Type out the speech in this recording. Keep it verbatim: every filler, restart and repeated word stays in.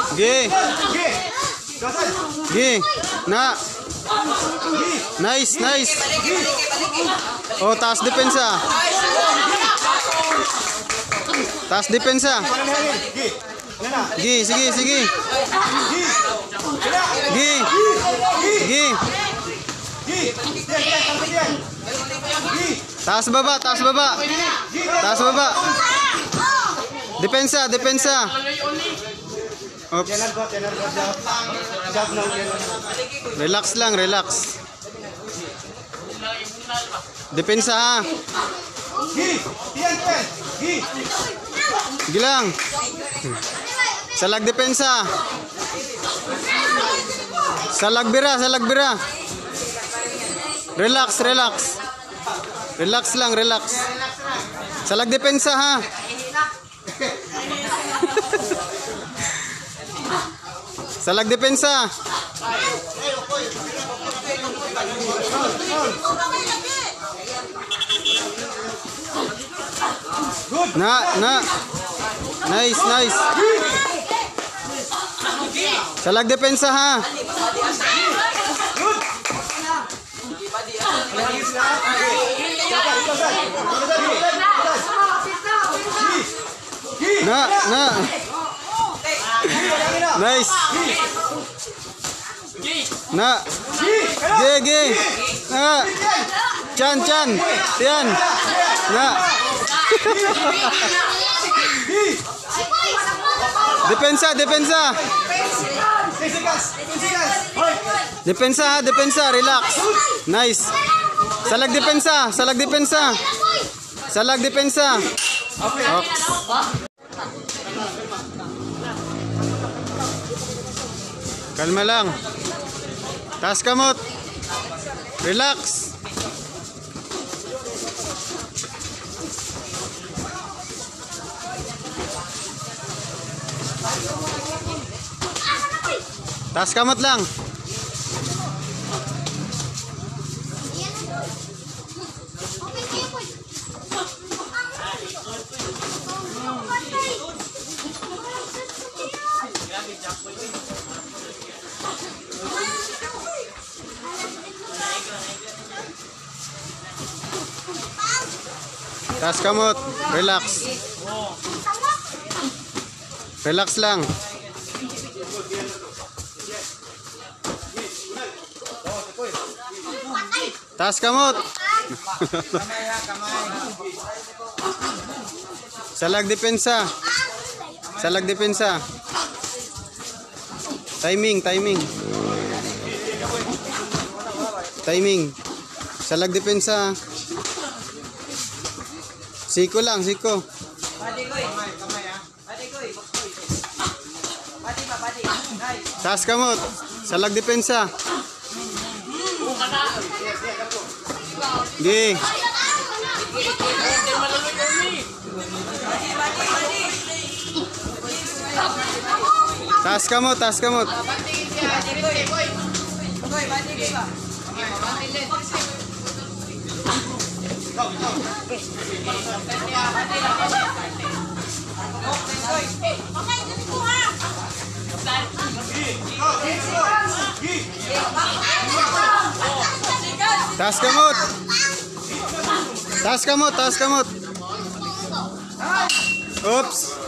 Gi. Gi. Na. Nice, nice. Oh, taas depensa. Taas depensa. Gi, sige, sige. Gi. Gi. Taas baba, taas baba. Taas baba. Depensa, depensa. Oops. Relax lang, relax. Depensa ha. Gilang. Salag depensa. Salag bira, salag bira. Relax, relax. Relax lang, relax. Salag depensa ha. Salag depensa. Na, na. Nice, nice. Salag depensa ha. Na, na. Nice. Na. Ge, ge. Na. Chan, chan. Tian. Na. Depensa, depensa. Depensa ha, depensa. Relax. Nice. Salag depensa, salag depensa. Salag depensa. Okay. Kalma lang. Taas kamot. Relax. Taas kamot lang. Taas kamot. Relax. Relax lang. Taas kamot. Salag depensa. Salag depensa. Timing, timing. Timing. Salag depensa. Siko lang, siko. Taas kamot. Salag depensa. Gi. Taas kamot, taas kamot. Taas kamot. Taas kamot, taas kamot. Oops.